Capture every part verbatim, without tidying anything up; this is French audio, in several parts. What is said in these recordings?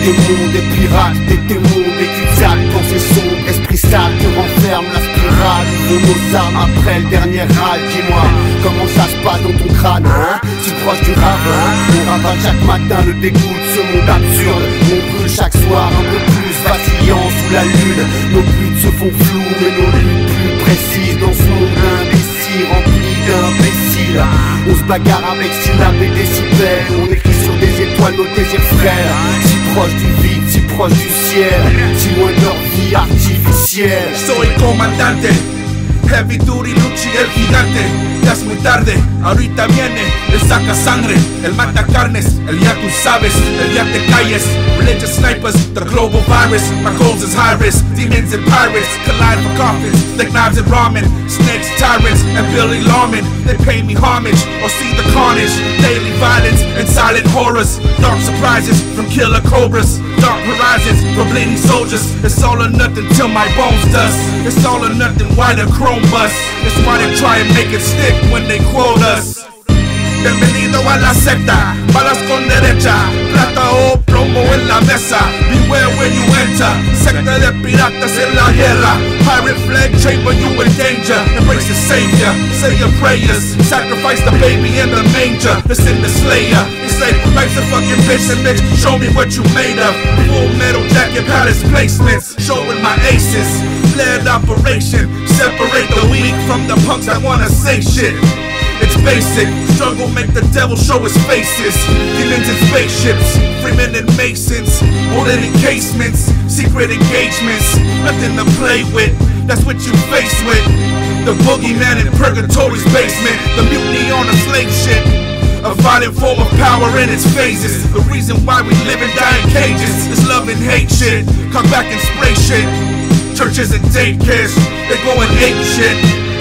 démons, des pirates, des démons, des cul-de-sac, pensées sombres, esprit sale que renferme la spirale. Où vont nos armes après le dernier râle? Dis-moi, comment ça se passe dans ton crâne, hein? Si proche du ravin, on ravale chaque matin le dégoût de ce monde absurde. On brûle chaque soir un peu plus, vacillant sous la lune. Nos buts se font flous, mais nos luttes plus précises. Dans ce monde indécis, rempli d'imbéciles, on se bagarre avec syllabes et décibels. On écrit sur des étoiles nos désirs frères. Si proche du vide, si proche du ciel, si loin de leur vie artificielle. Soy comandante, heavy duty Lucci el gigante. Ya es muy tarde, ahorita viene el saca sangre, el mata carnes, el ya tú sabes, el ya te calles. Religious snipers, the global virus. My goals is high risk, demons and pirates collide for coffins, like knives and ramen. Snakes, tyrants, and Billy Lawman. They pay me homage or see the carnage. Daily violence and silent horrors. Dark surprises from killer cobras. Dark horizons from bleeding soldiers. It's all or nothing till my bones dust. It's all or nothing, why the chrome bust? It's why they try and make it stick when they quote us. Bienvenido a la secta, balas con derecha, plata o plomo en la mesa. Beware when you enter, secta de piratas en la guerra. Pirate flag chamber, you in danger. Embrace the savior, say your prayers. Sacrifice the baby in the manger. Listen the slayer, he say, life's a fucking bitch and bitch, show me what you made of. Full metal jacket, palace placements, showing my aces. Led operation, separate the weak from the punks that wanna say shit. It's basic, struggle make the devil show his faces. Demons in spaceships, freemen and masons, holding encasements, secret engagements, nothing to play with, that's what you face with. The boogeyman in purgatory's basement, the mutiny on a slave ship. A violent form of power in its phases. The reason why we live and die in cages is love and hate shit. Come back and spray shit. Churches and daycares, they go and ape shit.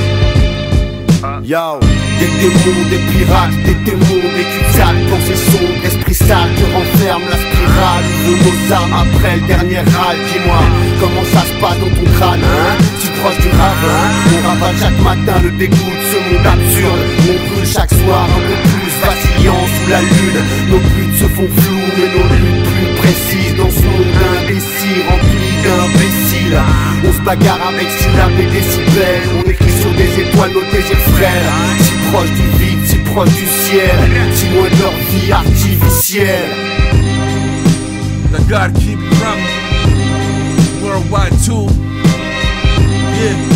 Yo, des démons, des pirates, des démons, des cul-de-sac, pensées sombres, esprit sale que renferme la spirale. Où vont nos armes après le dernier râle? Dis-moi, comment ça se passe dans ton crâne, hein? Si proche du ravin, on ravale chaque matin le dégoût de ce monde absurde. On brûle chaque soir un peu plus, vacillant sous la lune. Nos buts se font flous, mais nos luttes plus précises. Dans ce monde indécis, rempli d'imbéciles, on se bagarre avec syllabes et décibels. On écrit sur des étoiles nos désirs frères. Si proche du vide, si proche du ciel, si loin de leur vie artificielle. The God keep you from worldwide too. Yeah.